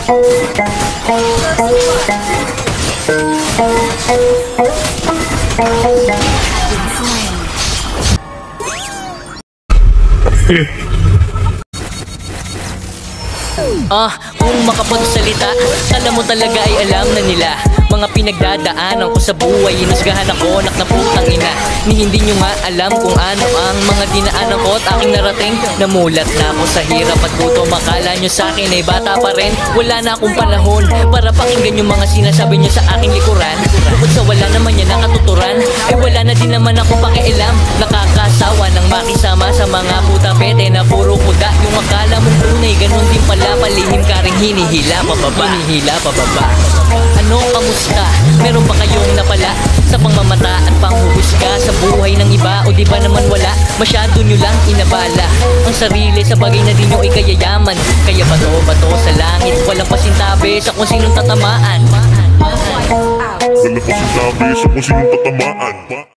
Kung makapagsalita, kala mo talaga ay alam na nila mga pinagdadaanan ko sa buhay. Inusgahan ako, anak na putang ina. Ni hindi nyo nga alam kung ano ang mga dinaanan ko at aking narating. Namulat na ako sa hirap at gutom. Akala nyo sa akin ay bata pa rin. Wala na akong panahon para pakinggan yung mga sinasabi nyo sa aking likuran. Bukod sa wala naman yan nakatuturan, ay wala na din naman ako pakialam. Nakakasawa nang makisama sa mga puta pete na puro kuda. Yung akala mong tunay, ganun din pala. Palihim ka rin hinihila pababa. Ano, kamusta? Meron ba kayong napala sa pangmamata at panghuhusga sa buhay ng iba? O di ba naman wala? Masyado nyo lang inabala ang sarili sa bagay na di nyo ikayayaman. Kaya bato sa langit, walang pasintabi sa kung sinong tatamaan. Walang pasintabi sa kung sinong tatamaan.